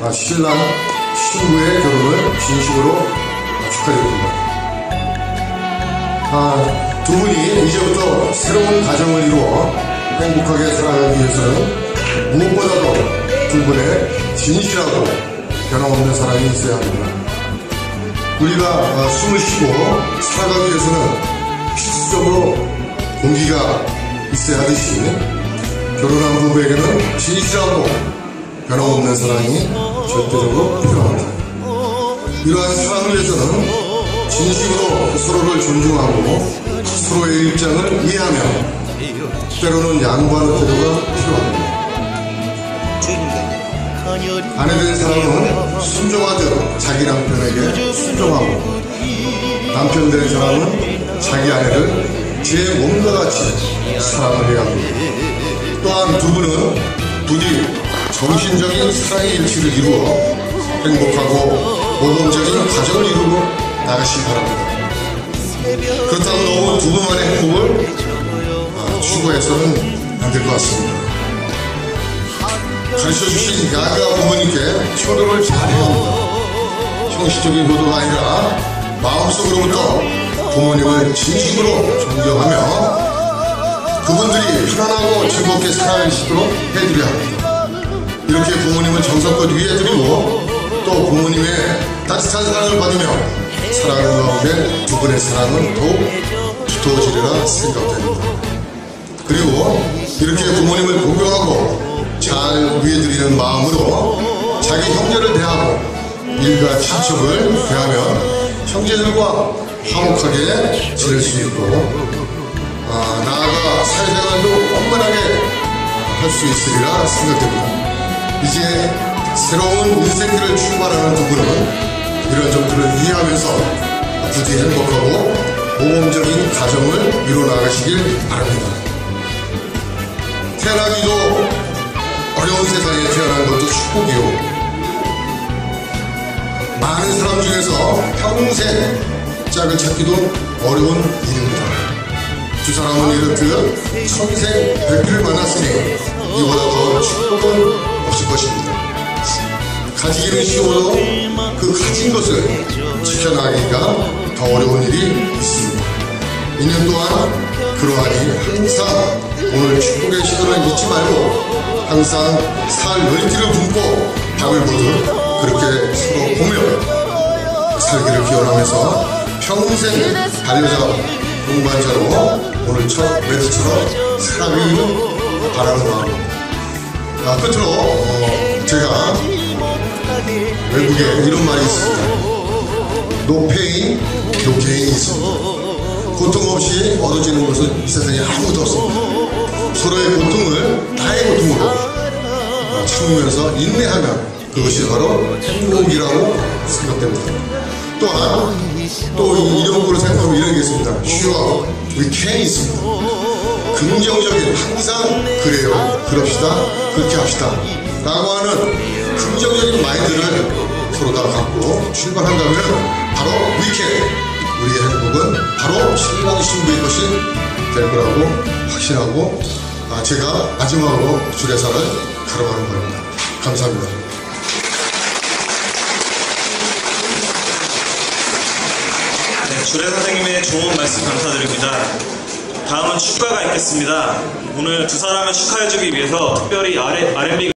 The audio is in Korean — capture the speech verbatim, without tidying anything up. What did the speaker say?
신랑 신부의 결혼을 진심으로 축하드립니다. 아, 두 분이 이제부터 새로운 가정을 이루어 행복하게 살아가기 위해서는 무엇보다도 두 분의 진실하고 변함없는 사랑이 있어야 합니다. 우리가 숨을 쉬고 살아가기 위해서는 필수적으로 공기가 있어야 하듯이 결혼한 부부에게는 진실하고 변함없는 사랑이 절대적으로 필요합니다. 이러한 사랑을 위해서는 진심으로 서로를 존중하고 서로의 입장을 이해하며 때로는 양보하는 태도가 필요합니다. 아내된 사람은 순종하듯 자기 남편에게 순종하고 남편 된 사람은 자기 아내를 제 몸과 같이 사랑을 해야 합니다. 또한 두 분은 부디 정신적인 사랑의 일치를 이루어 행복하고 모범적인 가정을 이루고 나가시기 바랍니다. 그렇다고 너무 두 분만의 행복을 추구해서는 안 될 것 같습니다. 가르쳐주신 야가 부모님께 효도를 잘해야 합니다. 형식적인 효도가 아니라 마음속으로부터 부모님을 진심으로 존경하며 그분들이 편안하고 즐겁게 살아가시도록 해드려야 합니다. 이렇게 부모님을 정성껏 위해드리고 또 부모님의 따뜻한 사랑을 받으며 살아가는 가운데 두 분의 사랑은 더욱 두터워지리라 생각됩니다. 그리고 이렇게 부모님을 공경하고 잘 위해드리는 마음으로 자기 형제를 대하고 일가 친척을 대하며 형제들과 화목하게 지낼 수 있고 아, 나아가 사회생활도 원만하게 할 수 있으리라 생각됩니다. 이제 새로운 인생길을 출발하는 두 분은 이런 점들을 이해하면서 부디 행복하고 모범적인 가정을 이뤄나가시길 바랍니다. 태어나기도 어려운 세상에 태어난 것도 축복이요, 많은 사람 중에서 평생 짝을 찾기도 어려운 일입니다. 두 사람은 이렇듯 평생 별필을 만났으니 이보다 더 축복은 없을 것입니다. 가지기는 쉬워도 그 가진 것을 지켜나가기가 더 어려운 일이 있습니다. 이 년 동안 그러하니 항상 오늘 축복의 시간을 잊지 말고 항상 살 열기를 붓고 밥을 보듯 그렇게 서로 보며 살기를 기원하면서 평생 반려자 동반자로 오늘 첫 매트처럼 살아가기를 바라는 마음. 아, 끝으로 어, 제가 외국에 이런 말이 있습니다. No pain, no gain이 있습니다. 고통 없이 얻어지는 것은 이 세상에 아무것도 없습니다. 서로의 고통을 나의 고통으로 참으면서 인내하면 그것이 바로 행복이라고 생각됩니다. 또한 또 이런 거로 생각하면 이런 게 있습니다. Sure, we can 있습니다. 긍정적인, 항상 그래요, 그럽시다, 그렇게 합시다 라고 하는 긍정적인 마인드를 서로 다 갖고 출발한다면 바로 we can, 우리의 행복은 바로 신랑 신부의 것이 될 거라고 확신하고 아, 제가 마지막으로 주례사를 가름하는 겁니다. 감사합니다. 네, 주례 선생님의 좋은 말씀 감사드립니다. 다음은 축가가 있겠습니다. 오늘 두 사람을 축하해주기 위해서 특별히 알 앤 비